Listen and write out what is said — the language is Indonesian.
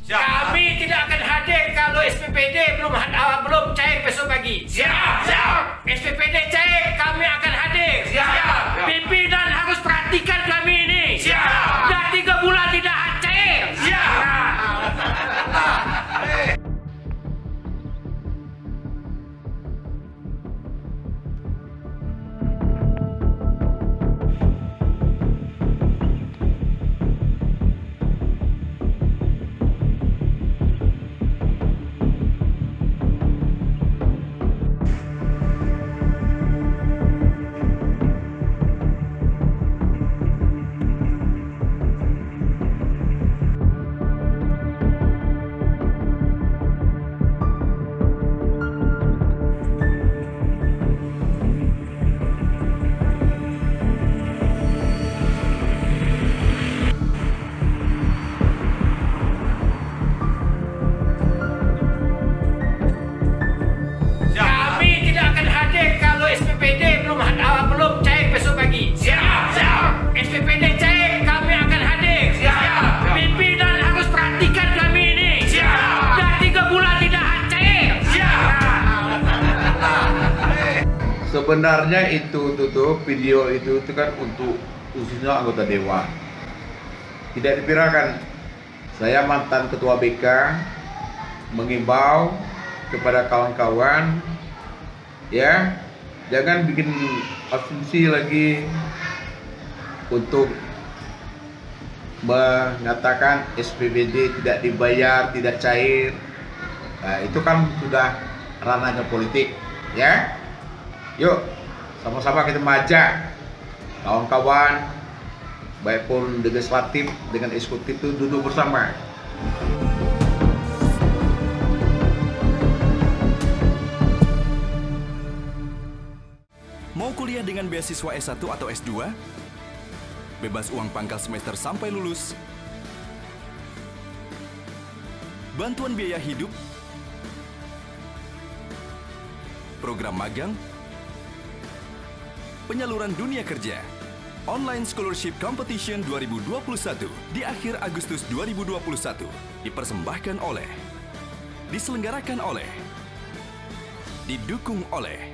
Siap. Kami tidak akan hadir kalau SPPD belum cair besok pagi. Siap. SPPD cair, kami akan hadir. Siap. Pimpinan harus perhatikan kami ini. Siap. Dah 3 bulan tidak cair. Siap. Belum cair besok pagi. Siap. SPPD cair, kami akan hadir. Siap. Pimpinan harus perhatikan kami ini. Siap. Dah 3 bulan tidak cair. Siap. Sebenarnya itu video itu kan untuk khususnya anggota dewan. Tidak dipirakan. Saya mantan ketua BK mengimbau kepada kawan-kawan, ya, jangan bikin asumsi lagi untuk mengatakan SPBD tidak dibayar, tidak cair. Nah, itu kan sudah ranahnya politik, ya. Yuk, sama-sama kita mengajak kawan-kawan, baik pun legislatif dengan eksekutif itu duduk bersama. Mau kuliah dengan beasiswa S1 atau S2? Bebas uang pangkal semester sampai lulus? Bantuan biaya hidup? Program magang? Penyaluran dunia kerja? Online Scholarship Competition 2021 di akhir Agustus 2021 dipersembahkan oleh, diselenggarakan oleh, didukung oleh